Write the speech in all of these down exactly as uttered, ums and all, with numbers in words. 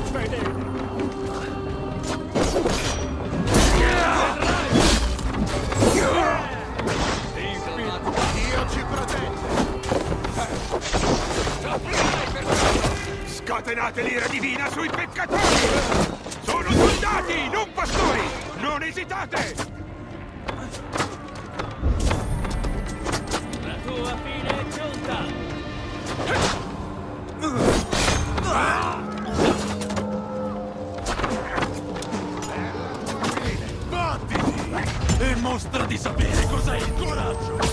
Dio ci protegge! Scatenate l'ira divina sui peccatori! Sono soldati, non pastori! Non esitate! La tua fine è giunta! Battiti! E mostra di sapere cos'è il coraggio!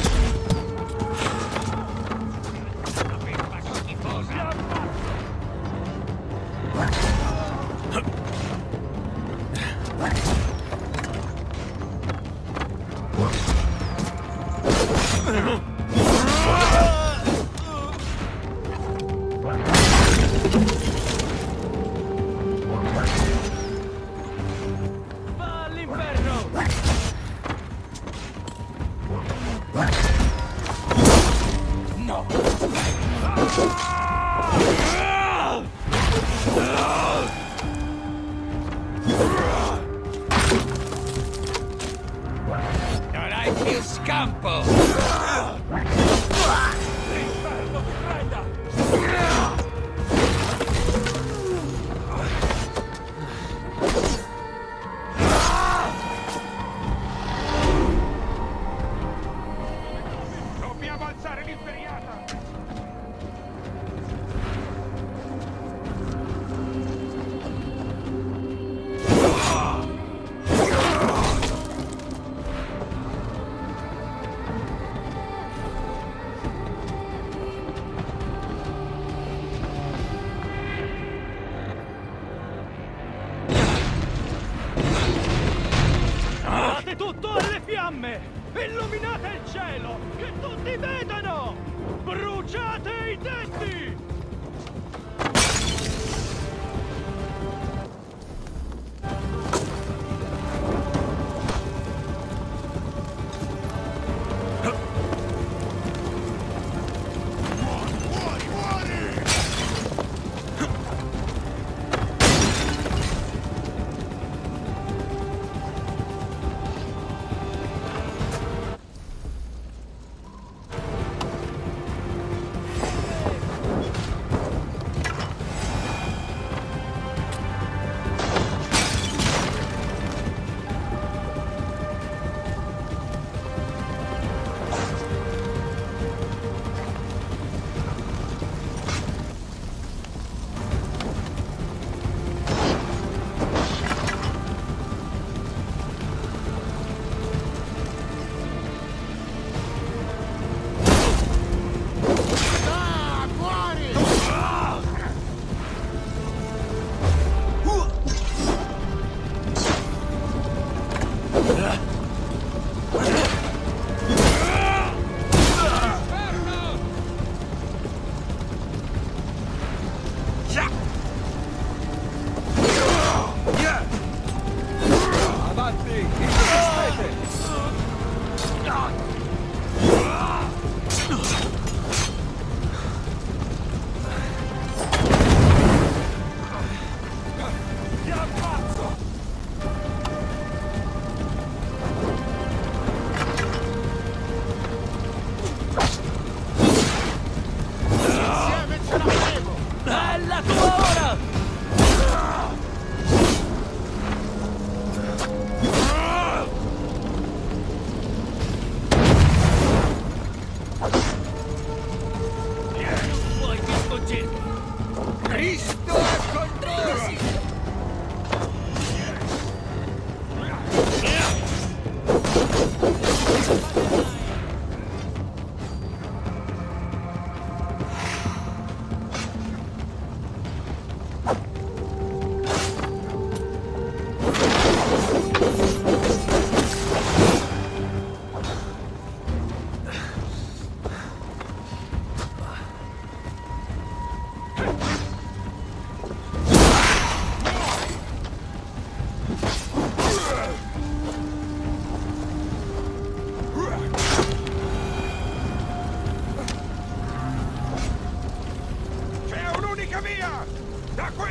Va all'inferno! No! Non hai più scampo! L'inferno ti prenda! Dobbiamo alzare l'imperiata! Date tutto alle fiamme! Illuminate il cielo! Che tutti vedano! Bruciate i tetti! Muori, muori!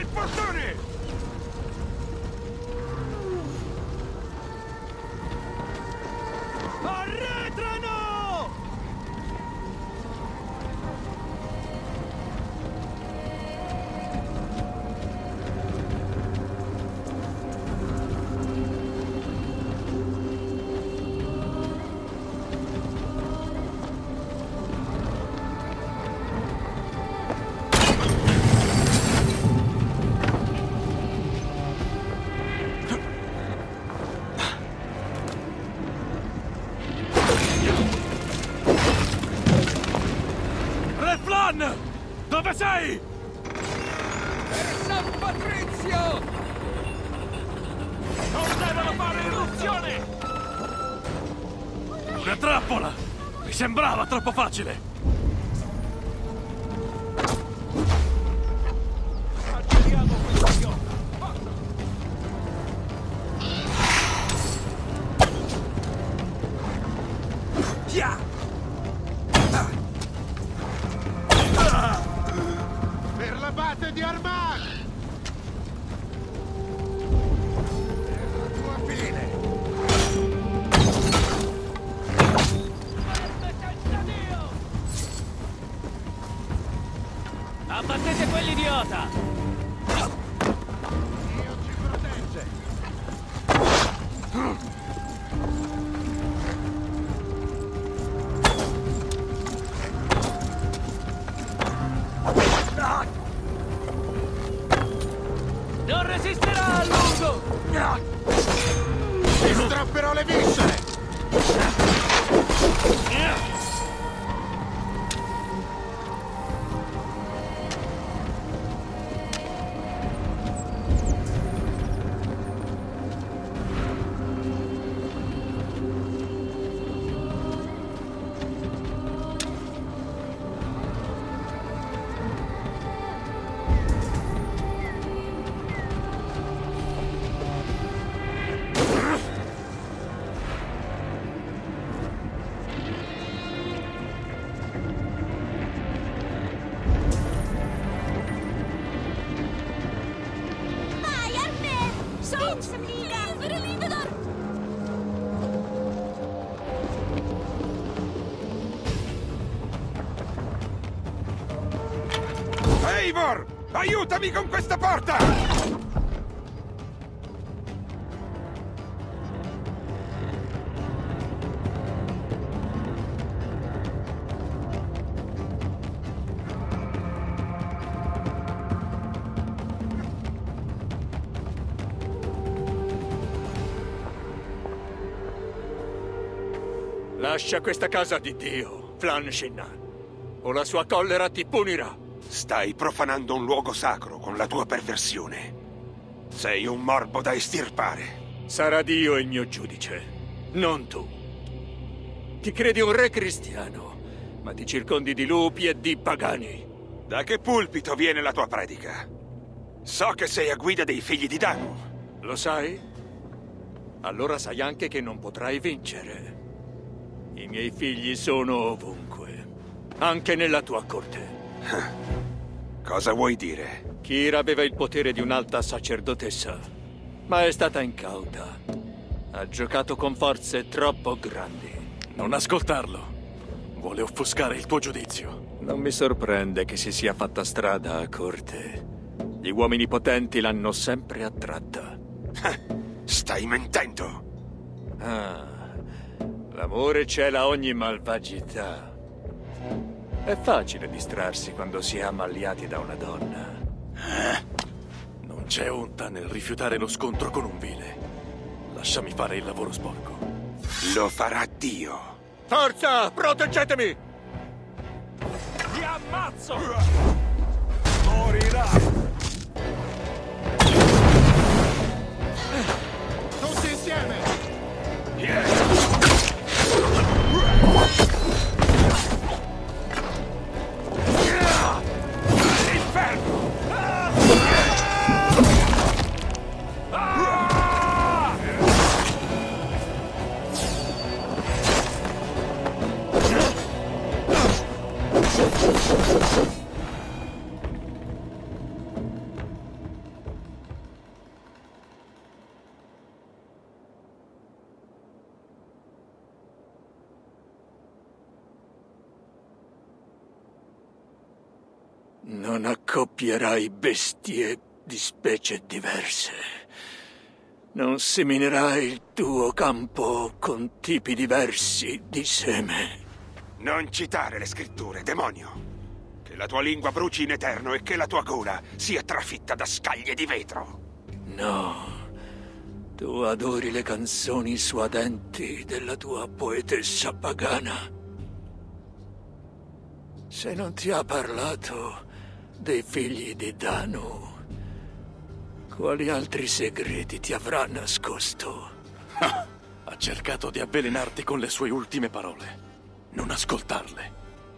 portone! Arretrano! Dove sei? Per San Patrizio! Non devono fare irruzione! Una trappola! Mi sembrava troppo facile! Canceliamo questo idiota! Via! L'abate di Armagh! È la tua fine! Senza Dio! Abbattete quell'idiota! Dio ci protegge! Non resisterà a lungo! Ti strapperò le viscere! Eivor! Aiutami con questa porta! Lascia questa casa di Dio, Flann Shinnan, o la sua collera ti punirà. Stai profanando un luogo sacro con la tua perversione. Sei un morbo da estirpare. Sarà Dio il mio giudice, non tu. Ti credi un re cristiano, ma ti circondi di lupi e di pagani. Da che pulpito viene la tua predica? So che sei a guida dei figli di Danu. Lo sai? Allora sai anche che non potrai vincere. I miei figli sono ovunque, anche nella tua corte. Cosa vuoi dire? Kira aveva il potere di un'alta sacerdotessa, ma è stata incauta. Ha giocato con forze troppo grandi. Non ascoltarlo. Vuole offuscare il tuo giudizio. Non mi sorprende che si sia fatta strada a corte. Gli uomini potenti l'hanno sempre attratta. Stai mentendo! Ah, l'amore cela ogni malvagità. È facile distrarsi quando si è ammaliati da una donna. Non c'è onta nel rifiutare lo scontro con un vile. Lasciami fare il lavoro sporco. Lo farà Dio. Forza, proteggetemi! Ti ammazzo! Morirà! Tutti insieme! Non accoppierai bestie di specie diverse. Non seminerai il tuo campo con tipi diversi di seme. Non citare le scritture, demonio! Che la tua lingua bruci in eterno e che la tua gola sia trafitta da scaglie di vetro! No. Tu adori le canzoni suadenti della tua poetessa pagana. Se non ti ha parlato dei figli di Danu, quali altri segreti ti avrà nascosto? Ha cercato di avvelenarti con le sue ultime parole. Non ascoltarle.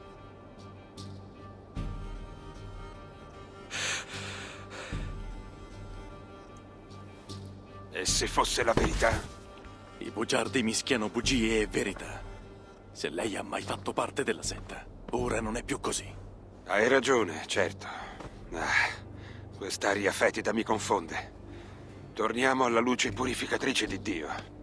E se fosse la verità? I bugiardi mischiano bugie e verità. Se lei ha mai fatto parte della setta, ora non è più così. Hai ragione, certo. Ah, quest'aria fetida mi confonde. Torniamo alla luce purificatrice di Dio.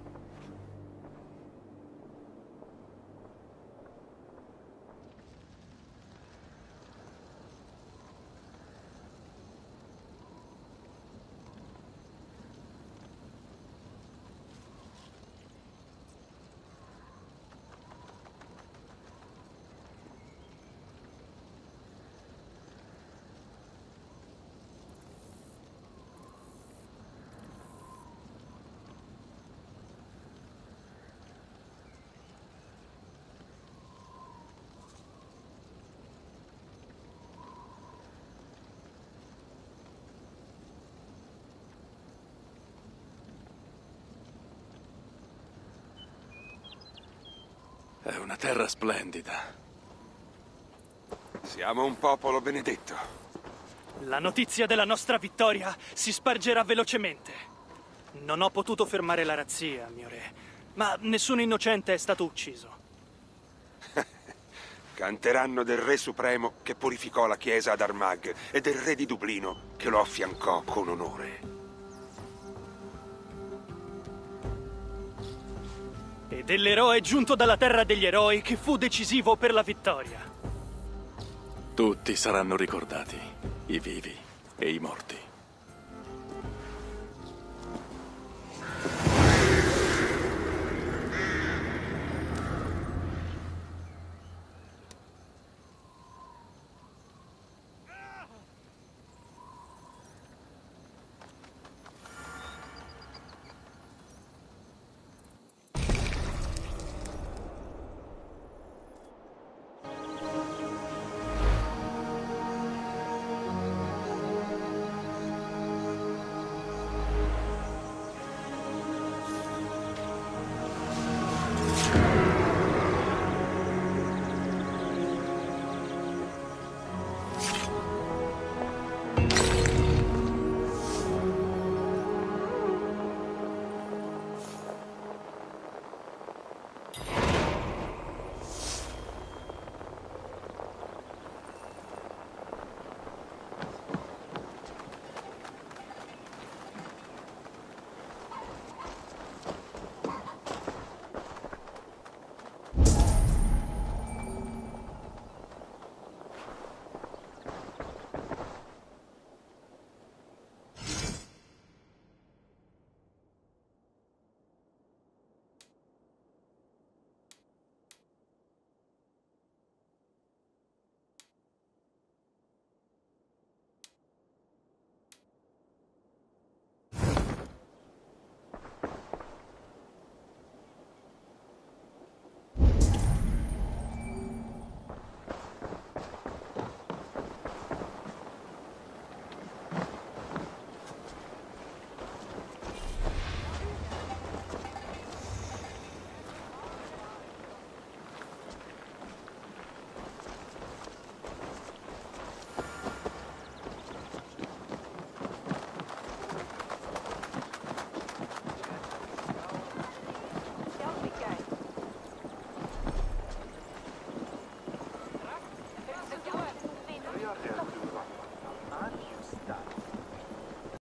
È una terra splendida. Siamo un popolo benedetto. La notizia della nostra vittoria si spargerà velocemente. Non ho potuto fermare la razzia, mio re, ma nessun innocente è stato ucciso. Canteranno del Re Supremo che purificò la chiesa ad Armagh e del Re di Dublino che lo affiancò con onore. E dell'eroe giunto dalla terra degli eroi che fu decisivo per la vittoria. Tutti saranno ricordati, i vivi e i morti.